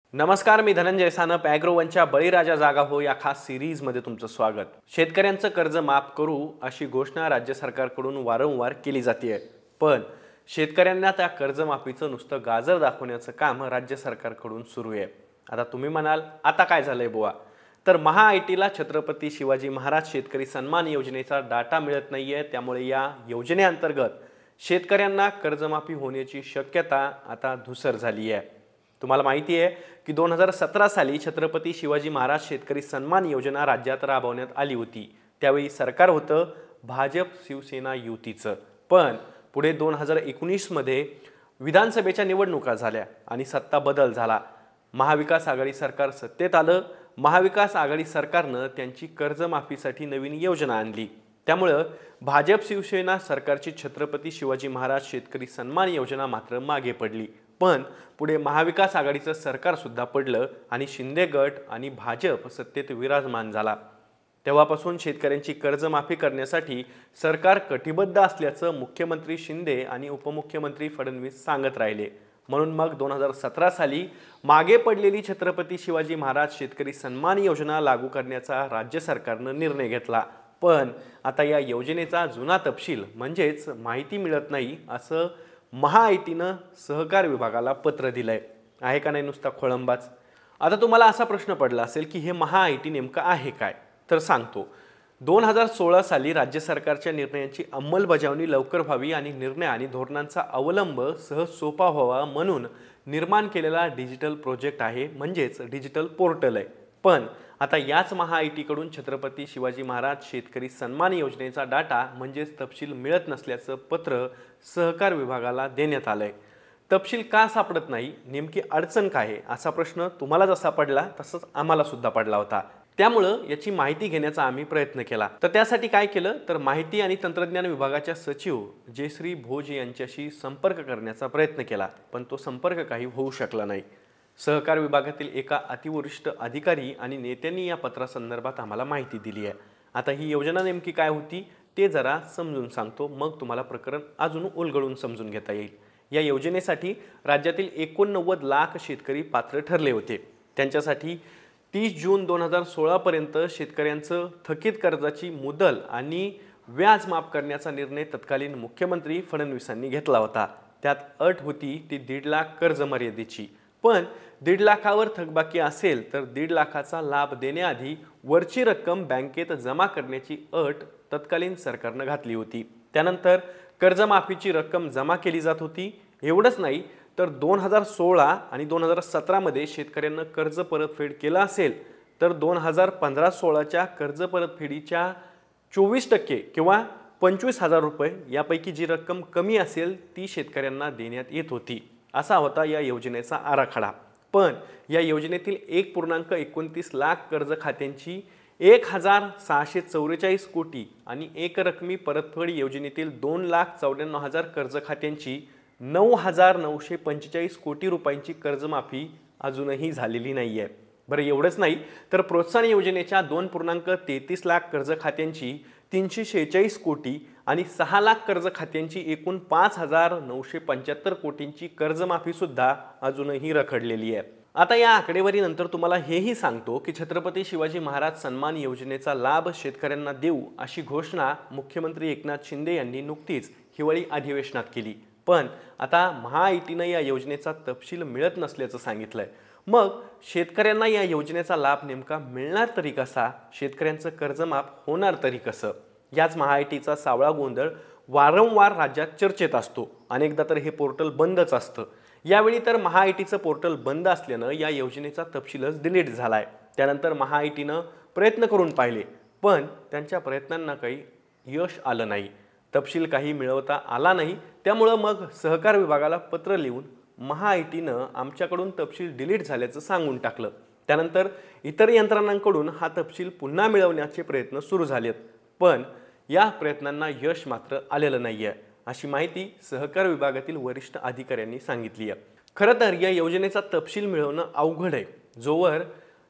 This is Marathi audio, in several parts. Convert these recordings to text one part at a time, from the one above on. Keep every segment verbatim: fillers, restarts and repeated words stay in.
नमस्कार, मी धनंजय सानप. ॲग्रोवनच्या बळीराजा जागा हो या खास सिरीजमध्ये तुमचं स्वागत. शेतकऱ्यांचं कर्ज माफ करू अशी घोषणा राज्य सरकारकडून वारंवार केली जाते, पण शेतकऱ्यांना त्या कर्जमाफीचं नुसतं गाजर दाखवण्याचं काम राज्य सरकारकडून सुरू आहे. आता तुम्ही म्हणाल, आता काय झालंय बुवा? तर महाआयटीला छत्रपती शिवाजी महाराज शेतकरी सन्मान योजनेचा डाटा मिळत नाहीये, त्यामुळे या योजनेअंतर्गत शेतकऱ्यांना कर्जमाफी होण्याची शक्यता आता धूसर झाली आहे. तुम्हाला माहिती आहे की दोन हजार सतरा साली छत्रपती शिवाजी महाराज शेतकरी सन्मान योजना राज्यात राबवण्यात आली होती. त्यावेळी सरकार होतं भाजप शिवसेना युतीचं. पण पुढे दोन हजार एकोणीस मध्ये विधानसभेच्या निवडणुका झाल्या आणि सत्ता बदल झाला. महाविकास आघाडी सरकार सत्तेत आलं. महाविकास आघाडी सरकारनं त्यांची कर्जमाफीसाठी नवीन योजना आणली. त्यामुळं भाजप शिवसेना सरकारची छत्रपती शिवाजी महाराज शेतकरी सन्मान योजना मात्र मागे पडली. पण पुढे महाविकास आघाडीचं सरकार सुद्धा पडलं आणि शिंदे गट आणि भाजप सत्तेत विराजमान झाला. तेव्हापासून शेतकऱ्यांची कर्जमाफी करण्यासाठी सरकार कटिबद्ध असल्याचं मुख्यमंत्री शिंदे आणि उपमुख्यमंत्री फडणवीस सांगत राहिले. म्हणून मग दोन हजार सतरा साली मागे पडलेली छत्रपती शिवाजी महाराज शेतकरी सन्मान योजना लागू करण्याचा राज्य सरकारनं निर्णय घेतला. पण आता या योजनेचा जुना तपशील म्हणजेच माहिती मिळत नाही असं महाआयटीनं सहकार विभागाला पत्र दिलंय. आहे का नाही नुसता खोळंबाच? आता तुम्हाला असा प्रश्न पडला असेल की हे महाआयटी नेमकं आहे काय? तर सांगतो. दोन हजार सोळा साली राज्य सरकारच्या निर्णयांची अंमलबजावणी लवकर व्हावी आणि निर्णय आणि धोरणांचा अवलंब सहज सोपा व्हावा म्हणून निर्माण केलेला डिजिटल प्रोजेक्ट आहे, म्हणजेच डिजिटल पोर्टल आहे. पण आता याच महाआयटीकडून छत्रपती शिवाजी महाराज शेतकरी सन्मान योजनेचा डाटा म्हणजेच तपशील मिळत नसल्याचं पत्र सहकार विभागाला देण्यात आलंय. तपशील का सापडत नाही, नेमकी अडचण काय आहे, असा प्रश्न तुम्हाला जसा पडला तसंच आम्हाला सुद्धा पडला होता. त्यामुळं याची माहिती घेण्याचा आम्ही प्रयत्न केला. तर त्यासाठी काय केलं, तर माहिती आणि तंत्रज्ञान विभागाच्या सचिव जयश्री भोज यांच्याशी संपर्क करण्याचा प्रयत्न केला, पण तो संपर्क काही होऊ शकला नाही. सहकार विभागातील एका अतिवरिष्ठ अधिकारी आणि नेत्यांनी या पत्रासंदर्भात आम्हाला माहिती दिली आहे. आता ही योजना नेमकी काय होती ते जरा समजून सांगतो, मग तुम्हाला प्रकरण अजून उलगडून समजून घेता येईल. या योजनेसाठी राज्यातील एकोणनव्वद लाख शेतकरी पात्र ठरले होते. त्यांच्यासाठी तीस जून दोन हजार सोळा पर्यंत शेतकऱ्यांचं थकीत कर्जाची मुदल आणि व्याज माफ करण्याचा निर्णय तत्कालीन मुख्यमंत्री फडणवीसांनी घेतला होता. त्यात अट होती ती दीड लाख कर्ज मर्यादेची. पण दीड लाखावर थकबाकी असेल तर दीड लाखाचा लाभ देण्याआधी वरची रक्कम बँकेत जमा करण्याची अट तत्कालीन सरकारनं घातली होती. त्यानंतर कर्जमाफीची रक्कम जमा केली जात होती. एवढंच नाही तर दोन हजार सोळा आणि दोन हजार सतरा मध्ये शेतकऱ्यांना कर्ज परतफेड केलं असेल तर दोन हजार पंधरा सोळाच्या कर्ज परतफेडीच्या चोवीस टक्के किंवा पंचवीस हजार रुपये यापैकी जी रक्कम कमी असेल ती शेतकऱ्यांना देण्यात येत होती. असा होता या योजनेचा आराखडा. पण या योजनेतील एक पूर्णांक एकोणतीस लाख कर्ज खात्यांची एक हजार सहाशे चौवेचाळीस कोटी आणि एक रकमी परतफेड योजनेतील दोन लाख चौऱ्याण्णव हजार कर्ज खात्यांची नऊ हजार नऊशे पंचेचाळीस कोटी रुपयांची कर्जमाफी अजूनही झालेली नाहीये. बरं, एवढंच नाही तर प्रोत्साहन योजनेच्या दोन पूर्णांक तेहतीस लाख कर्ज खात्यांची तीनशे शेहेचाळीस कोटी आणि सहा लाख कर्ज खात्यांची एकूण पाच हजार नऊशे पंच्याहत्तर कोटींची कर्जमाफी सुद्धा अजूनही रखडलेली आहे. आता या आकडेवारीनंतर तुम्हाला हेही सांगतो की छत्रपती शिवाजी महाराज सन्मान योजनेचा लाभ शेतकऱ्यांना देऊ अशी घोषणा मुख्यमंत्री एकनाथ शिंदे यांनी नुकतीच हिवाळी अधिवेशनात केली. पण आता महाआयटीनं या योजनेचा तपशील मिळत नसल्याचं सांगितलंय. मग शेतकऱ्यांना या योजनेचा लाभ नेमका मिळणार तरी कसा, शेतकऱ्यांचं कर्जमाफ होणार तरी कसं, याच महाआयटीचा सावळा गोंधळ वारंवार राज्यात चर्चेत असतो. अनेकदा तर हे पोर्टल बंदच असतं. यावेळी तर महाआयटीचं पोर्टल बंद असल्यानं या योजनेचा तपशीलच डिलीट झालाय. त्यानंतर महाआयटीनं प्रयत्न करून पाहिले, पण त्यांच्या प्रयत्नांना काही यश आलं नाही. तपशील काही मिळवता आला नाही. त्यामुळं मग सहकार विभागाला पत्र लिहून महाआयटीनं आमच्याकडून तपशील डिलीट झाल्याचं सांगून टाकलं. त्यानंतर इतर यंत्रणांकडून हा तपशील पुन्हा मिळवण्याचे प्रयत्न सुरू झालेत, पण या प्रयत्नांना यश मात्र आलेलं नाहीये अशी माहिती सहकार विभागातील वरिष्ठ अधिकाऱ्यांनी सांगितली आहे. खरं तर या योजनेचा तपशील मिळवणं अवघड आहे. जोवर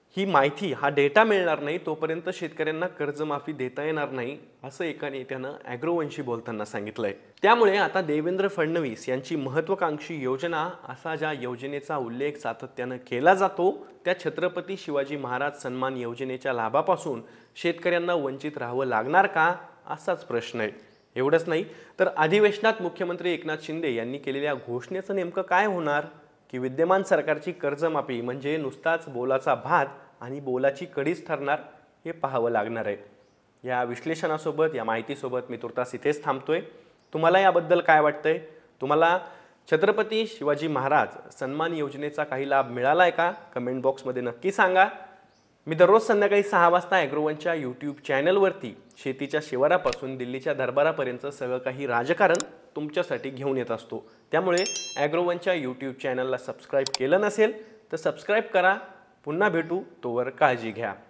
ही माहिती हा डेटा मिळणार नाही तोपर्यंत शेतकऱ्यांना कर्जमाफी देता येणार नाही असं एका नेत्यानं ॲग्रोवनशी बोलताना सांगितलंय। त्यामुळे आता देवेंद्र फडणवीस यांची महत्त्वाकांक्षी योजना असा ज्या योजनेचा उल्लेख सातत्यानं केला जातो त्या छत्रपती शिवाजी महाराज सन्मान योजनेच्या लाभापासून शेतकऱ्यांना वंचित राहावं लागणार का असाच प्रश्न आहे। एवढंच नाही तर अधिवेशनात मुख्यमंत्री एकनाथ शिंदे यांनी केलेल्या घोषणेचं नेमकं काय होणार की विद्यमान सरकारची कर्जमाफी म्हणजे नुसताच बोलाचा भात आणि बोलाची कढीच ठरणार हे पाहावं लागणार आहे। या विश्लेषणासोबत या माहितीसोबत मी तुर्तास इथेच थांबतोय। तुम्हाला याबद्दल काय वाटतंय? तुम्हाला छत्रपती शिवाजी महाराज सन्मान योजनेचा काही लाभ मिळालाय का? कमेंट बॉक्समध्ये नक्की सांगा। मी दररोज संध्याकाळी सहा वाजता ॲग्रोवनच्या यूट्यूब चॅनलवरती शेतीच्या शिवारापासून दिल्लीच्या दरबारापर्यंत सगळं काही राजकारण तुमच्यासाठी घेऊन येत असतो। त्यामुळे ॲग्रोवनच्या यूट्यूब चॅनलला सबस्क्राईब केलं नसेल तर सबस्क्राईब करा। पुन्हा भेटू, तोवर काळजी घ्या।